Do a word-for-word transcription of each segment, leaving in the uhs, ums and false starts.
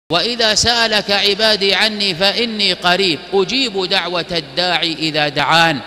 وإذا سألك عبادي عني فإني قريب أجيب دعوة الداعي إذا دعان.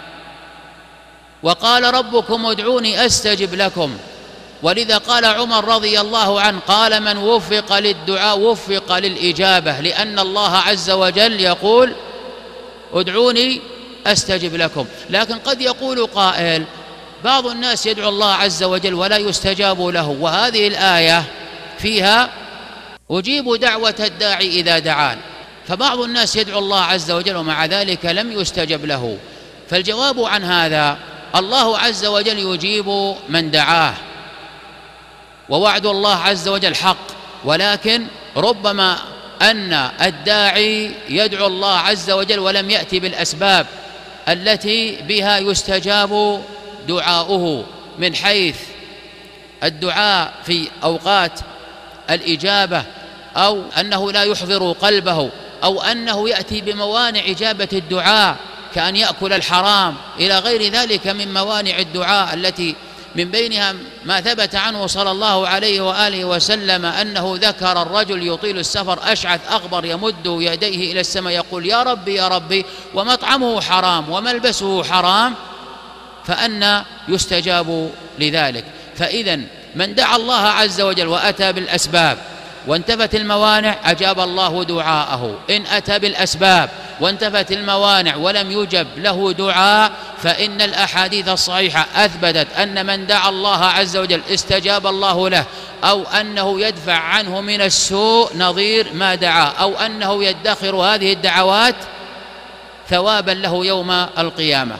وقال ربكم ادعوني أستجب لكم. ولذا قال عمر رضي الله عنه قال من وفق للدعاء وفق للإجابة، لأن الله عز وجل يقول ادعوني أستجب لكم. لكن قد يقول قائل بعض الناس يدعو الله عز وجل ولا يستجاب له، وهذه الآية فيها أجيب دعوة الداعي إذا دعان، فبعض الناس يدعو الله عز وجل ومع ذلك لم يستجب له. فالجواب عن هذا الله عز وجل يجيب من دعاه، ووعد الله عز وجل حق، ولكن ربما أن الداعي يدعو الله عز وجل ولم يأتي بالأسباب التي بها يستجاب دعاؤه، من حيث الدعاء في أوقات الإجابة، أو أنه لا يحضر قلبه، أو أنه يأتي بموانع إجابة الدعاء كأن يأكل الحرام إلى غير ذلك من موانع الدعاء، التي من بينها ما ثبت عنه صلى الله عليه وآله وسلم أنه ذكر الرجل يطيل السفر أشعث أغبر يمد يديه إلى السماء يقول يا ربي يا ربي ومطعمه حرام وملبسه حرام، فأنى يستجاب لذلك. فإذا من دعا الله عز وجل وأتى بالأسباب وانتفت الموانع أجاب الله دعاءه. إن أتى بالأسباب وانتفت الموانع ولم يجب له دعاء، فإن الأحاديث الصحيحة أثبتت أن من دعا الله عز وجل استجاب الله له، أو أنه يدفع عنه من السوء نظير ما دعا، أو أنه يدخر هذه الدعوات ثوابا له يوم القيامة.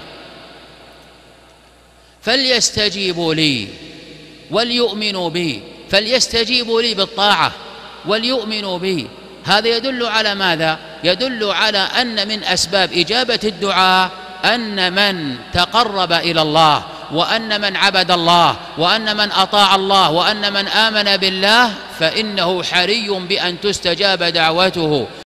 فليستجيبوا لي وليؤمنوا بي، فليستجيبوا لي بالطاعة وليؤمنوا بي. هذا يدل على ماذا؟ يدل على أن من أسباب إجابة الدعاء أن من تقرب إلى الله، وأن من عبد الله، وأن من أطاع الله، وأن من آمن بالله، فإنه حري بأن تستجاب دعوته.